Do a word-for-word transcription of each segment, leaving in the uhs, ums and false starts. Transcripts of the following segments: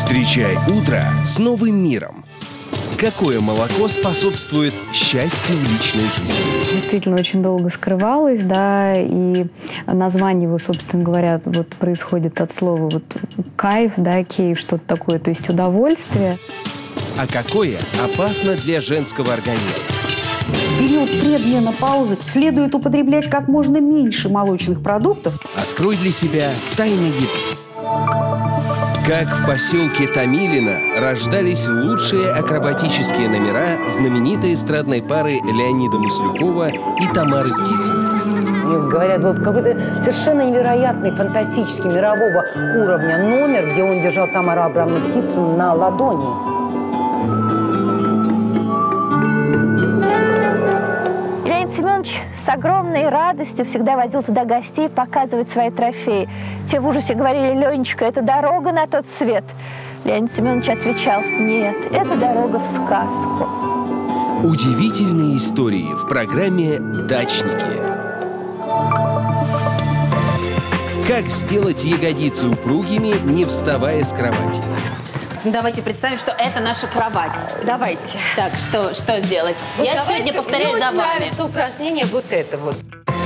Встречай утро с новым миром. Какое молоко способствует счастью в личной жизни? Действительно, очень долго скрывалось, да, и название его, собственно говоря, вот происходит от слова вот кайф, да, кейф, что-то такое, то есть удовольствие. А какое опасно для женского организма? В период предменопаузы следует употреблять как можно меньше молочных продуктов. Открой для себя тайны еды. Как в поселке Томилино рождались лучшие акробатические номера знаменитой эстрадной пары Леонида Маслюкова и Тамары Птицыной. У них, говорят, был какой-то совершенно невероятный, фантастический, мирового уровня номер, где он держал Тамару Абрамовну Птицыну на ладони. Леонид Семенович с огромной радостью всегда водил туда гостей показывать свои трофеи. Те в ужасе говорили: «Ленечка, это дорога на тот свет». Леонид Семенович отвечал: «Нет, это дорога в сказку». Удивительные истории в программе «Дачники». Как сделать ягодицы упругими, не вставая с кровати? Давайте представим, что это наша кровать. Давайте. Так, что, что сделать? Вот Я давайте, сегодня повторяю мне за очень вами. нравится упражнение вот это вот.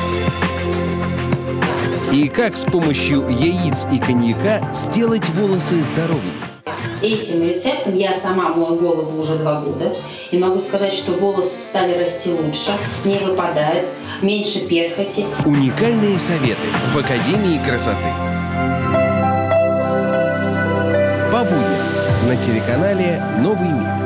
И как с помощью яиц и коньяка сделать волосы здоровыми? Этим рецептом я сама мою голову уже два года. И могу сказать, что волосы стали расти лучше, не выпадают, меньше перхоти. Уникальные советы в Академии красоты. По будням на телеканале «Новый мир».